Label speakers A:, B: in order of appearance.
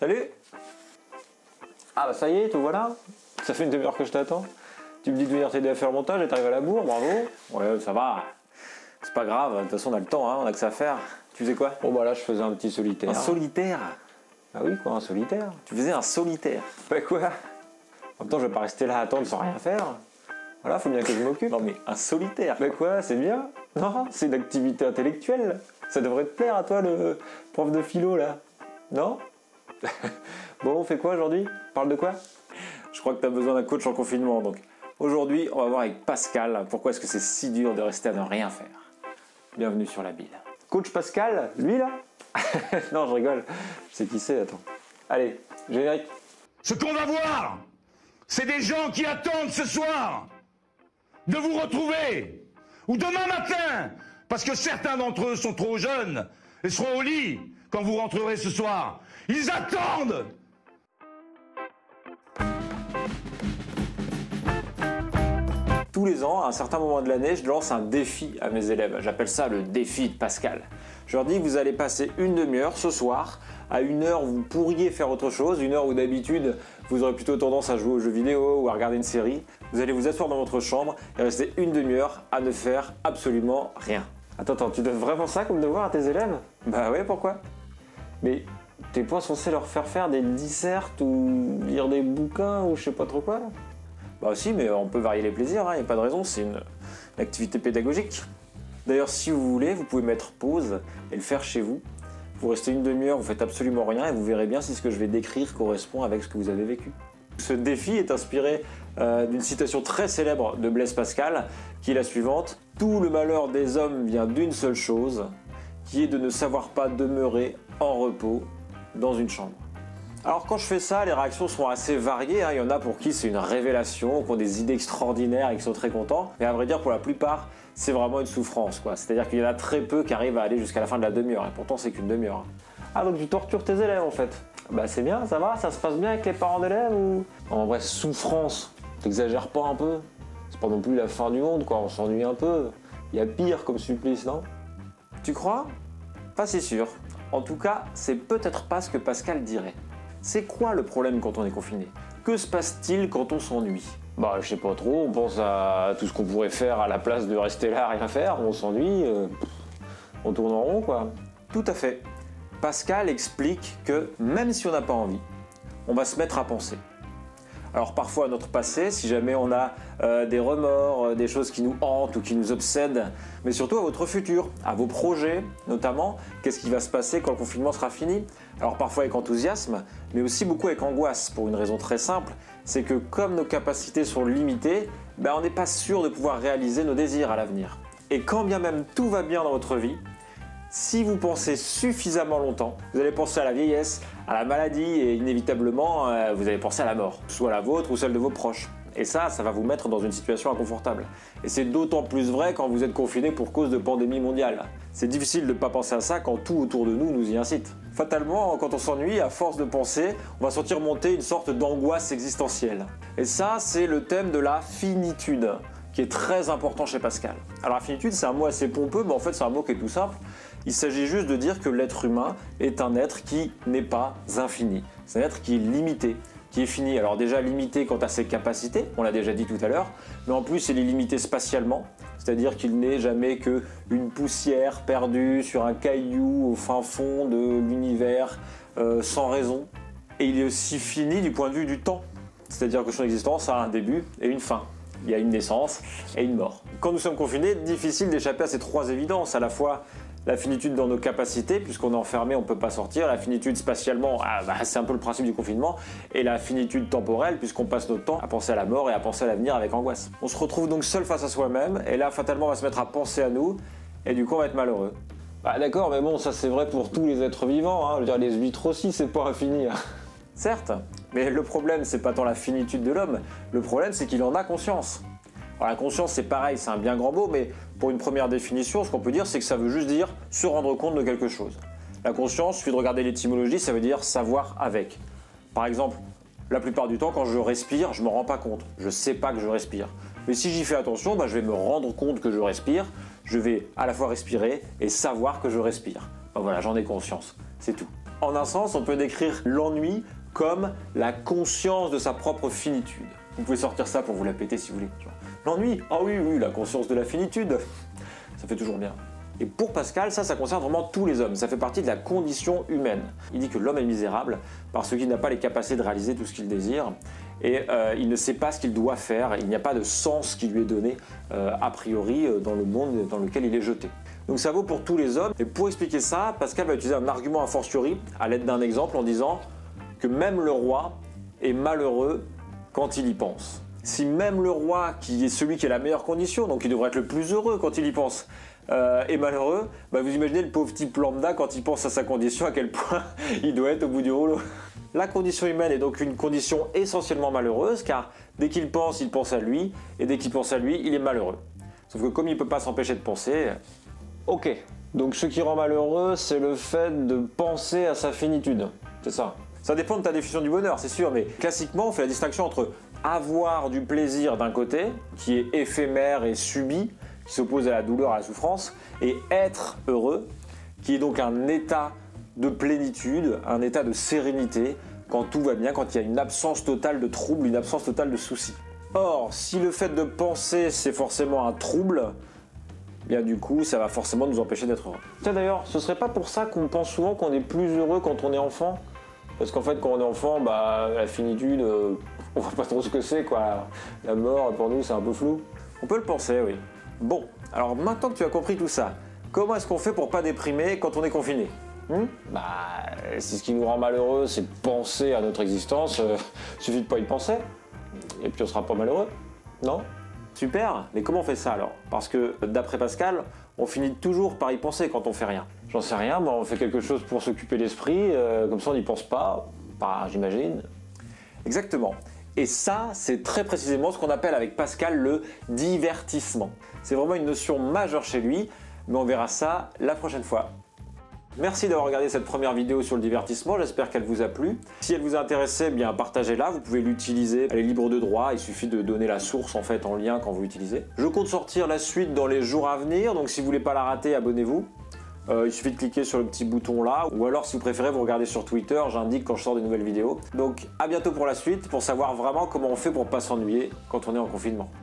A: Salut. Ah bah ça y est, tout voilà. Ça fait une demi-heure que je t'attends. Tu me dis de venir t'aider à faire le montage et t'arrives à la bourre, bravo. Ouais, ça va. C'est pas grave, de toute façon on a le temps, hein, on a que ça à faire. Tu faisais quoi? Bon bah là je faisais un petit solitaire. Un solitaire? Ah oui quoi, un solitaire. Tu faisais un solitaire? Bah quoi? En même temps je vais pas rester là à attendre sans rien faire. Voilà, faut bien que je m'occupe. Non mais un solitaire. Bah quoi, c'est bien. Non, c'est une activité intellectuelle. Ça devrait te plaire à toi le prof de philo là. Non? Bon, on fait quoi aujourd'hui? Parle de quoi? Je crois que tu as besoin d'un coach en confinement, donc aujourd'hui on va voir avec Pascal pourquoi est-ce que c'est si dur de rester à ne rien faire. Bienvenue sur la bille. Coach Pascal, lui là? Non, je rigole. Je sais qui c'est, attends. Allez, générique.
B: Ce qu'on va voir, c'est des gens qui attendent ce soir de vous retrouver, ou demain matin, parce que certains d'entre eux sont trop jeunes et seront au lit quand vous rentrerez ce soir. Ils attendent!
A: Tous les ans, à un certain moment de l'année, je lance un défi à mes élèves. J'appelle ça le défi de Pascal. Je leur dis que vous allez passer une demi-heure ce soir à une heure où vous pourriez faire autre chose, une heure où d'habitude vous aurez plutôt tendance à jouer aux jeux vidéo ou à regarder une série. Vous allez vous asseoir dans votre chambre et rester une demi-heure à ne faire absolument rien. Attends, tu donnes vraiment ça comme devoir à tes élèves? Bah ouais, pourquoi? Mais t'es pas censé leur faire des dissertes ou lire des bouquins ou je sais pas trop quoi? Bah aussi, mais on peut varier les plaisirs, il n'y a pas de raison, c'est une activité pédagogique. D'ailleurs, si vous voulez, vous pouvez mettre pause et le faire chez vous. Vous restez une demi-heure, vous faites absolument rien et vous verrez bien si ce que je vais décrire correspond avec ce que vous avez vécu. Ce défi est inspiré d'une citation très célèbre de Blaise Pascal, qui est la suivante. « Tout le malheur des hommes vient d'une seule chose, qui est de ne savoir pas demeurer en repos dans une chambre. » Alors quand je fais ça, les réactions sont assez variées. Il y en a pour qui c'est une révélation, qui ont des idées extraordinaires et qui sont très contents. Mais à vrai dire, pour la plupart, c'est vraiment une souffrance, quoi. C'est-à-dire qu'il y en a très peu qui arrivent à aller jusqu'à la fin de la demi-heure. Et pourtant, c'est qu'une demi-heure. Ah, donc tu tortures tes élèves, en fait. Bah c'est bien, ça va? Ça se passe bien avec les parents d'élèves ou... En vrai, souffrance, t'exagères pas un peu? C'est pas non plus la fin du monde, quoi. On s'ennuie un peu. Il y a pire comme supplice, non? Tu crois? Pas si sûr. En tout cas, c'est peut-être pas ce que Pascal dirait. C'est quoi le problème quand on est confiné? Que se passe-t-il quand on s'ennuie? Bah je sais pas trop, on pense à tout ce qu'on pourrait faire à la place de rester là à rien faire, on s'ennuie, on tourne en rond quoi. Tout à fait. Pascal explique que même si on n'a pas envie, on va se mettre à penser. Alors parfois à notre passé, si jamais on a des remords, des choses qui nous hantent ou qui nous obsèdent, mais surtout à votre futur, à vos projets notamment, qu'est-ce qui va se passer quand le confinement sera fini? Alors parfois avec enthousiasme, mais aussi beaucoup avec angoisse, pour une raison très simple, c'est que comme nos capacités sont limitées, on n'est pas sûr de pouvoir réaliser nos désirs à l'avenir. Et quand bien même tout va bien dans votre vie, si vous pensez suffisamment longtemps, vous allez penser à la vieillesse, à la maladie et inévitablement, vous allez penser à la mort, soit la vôtre ou celle de vos proches. Et ça va vous mettre dans une situation inconfortable. Et c'est d'autant plus vrai quand vous êtes confiné pour cause de pandémie mondiale. C'est difficile de ne pas penser à ça quand tout autour de nous y incite. Fatalement, quand on s'ennuie, à force de penser, on va sentir monter une sorte d'angoisse existentielle. Et ça, c'est le thème de la finitude, qui est très important chez Pascal. Alors la finitude, c'est un mot assez pompeux, mais en fait c'est un mot qui est tout simple. Il s'agit juste de dire que l'être humain est un être qui n'est pas infini. C'est un être qui est limité, qui est fini. Alors déjà limité quant à ses capacités, on l'a déjà dit tout à l'heure, mais en plus il est limité spatialement, c'est-à-dire qu'il n'est jamais qu'une poussière perdue sur un caillou au fin fond de l'univers, sans raison. Et il est aussi fini du point de vue du temps, c'est-à-dire que son existence a un début et une fin. Il y a une naissance et une mort. Quand nous sommes confinés, difficile d'échapper à ces trois évidences, à la fois la finitude dans nos capacités, puisqu'on est enfermé, on ne peut pas sortir, la finitude spatialement, c'est un peu le principe du confinement, et la finitude temporelle, puisqu'on passe notre temps à penser à la mort et à penser à l'avenir avec angoisse. On se retrouve donc seul face à soi-même, et là, fatalement, on va se mettre à penser à nous, et du coup, on va être malheureux. Bah d'accord, mais bon, ça c'est vrai pour tous les êtres vivants, Je veux dire, les huîtres aussi, c'est pas infini. Certes, mais le problème, c'est pas tant la finitude de l'homme, le problème, c'est qu'il en a conscience. Alors la conscience, c'est pareil, c'est un bien grand mot, mais pour une première définition, ce qu'on peut dire, c'est que ça veut juste dire se rendre compte de quelque chose. La conscience, il suffit de regarder l'étymologie, ça veut dire savoir avec. Par exemple, la plupart du temps, quand je respire, je ne me rends pas compte. Je ne sais pas que je respire. Mais si j'y fais attention, je vais me rendre compte que je respire. Je vais à la fois respirer et savoir que je respire. Voilà, j'en ai conscience. C'est tout. En un sens, on peut décrire l'ennui comme la conscience de sa propre finitude. Vous pouvez sortir ça pour vous la péter si vous voulez. L'ennui, ah oui, oui, la conscience de la finitude, ça fait toujours bien. Et pour Pascal, ça concerne vraiment tous les hommes, ça fait partie de la condition humaine. Il dit que l'homme est misérable parce qu'il n'a pas les capacités de réaliser tout ce qu'il désire et il ne sait pas ce qu'il doit faire, il n'y a pas de sens qui lui est donné a priori dans le monde dans lequel il est jeté. Donc ça vaut pour tous les hommes, et pour expliquer ça, Pascal va utiliser un argument a fortiori à l'aide d'un exemple en disant que même le roi est malheureux quand il y pense. Si même le roi, qui est celui qui a la meilleure condition, donc il devrait être le plus heureux quand il y pense, est malheureux, bah vous imaginez le pauvre type lambda quand il pense à sa condition, à quel point il doit être au bout du rouleau. La condition humaine est donc une condition essentiellement malheureuse, car dès qu'il pense, il pense à lui, et dès qu'il pense à lui, il est malheureux. Sauf que comme il ne peut pas s'empêcher de penser, ok. Donc ce qui rend malheureux, c'est le fait de penser à sa finitude, c'est ça. Ça dépend de ta définition du bonheur, c'est sûr, mais classiquement, on fait la distinction entre avoir du plaisir d'un côté, qui est éphémère et subi, qui s'oppose à la douleur, à la souffrance, et être heureux, qui est donc un état de plénitude, un état de sérénité, quand tout va bien, quand il y a une absence totale de trouble, une absence totale de soucis. Or, si le fait de penser, c'est forcément un trouble, bien du coup, ça va forcément nous empêcher d'être heureux. Tiens d'ailleurs, ce serait pas pour ça qu'on pense souvent qu'on est plus heureux quand on est enfant ? Parce qu'en fait, quand on est enfant, bah, la finitude, on voit pas trop ce que c'est, quoi. La mort, pour nous, c'est un peu flou. On peut le penser, oui. Bon, alors maintenant que tu as compris tout ça, comment est-ce qu'on fait pour pas déprimer quand on est confiné ? Si ce qui nous rend malheureux, c'est penser à notre existence, suffit de pas y penser, et puis on sera pas malheureux, non ? Super, mais comment on fait ça alors ? Parce que d'après Pascal, on finit toujours par y penser quand on fait rien. J'en sais rien, mais on fait quelque chose pour s'occuper l'esprit, comme ça on n'y pense pas, j'imagine. Exactement. Et ça, c'est très précisément ce qu'on appelle avec Pascal le divertissement. C'est vraiment une notion majeure chez lui, mais on verra ça la prochaine fois. Merci d'avoir regardé cette première vidéo sur le divertissement, j'espère qu'elle vous a plu. Si elle vous a intéressé, bien partagez-la, vous pouvez l'utiliser, elle est libre de droit, il suffit de donner la source en fait en lien quand vous l'utilisez. Je compte sortir la suite dans les jours à venir, donc si vous voulez pas la rater, abonnez-vous. Il suffit de cliquer sur le petit bouton là, ou alors si vous préférez vous regardez sur Twitter, j'indique quand je sors des nouvelles vidéos. Donc à bientôt pour la suite, pour savoir vraiment comment on fait pour pas s'ennuyer quand on est en confinement.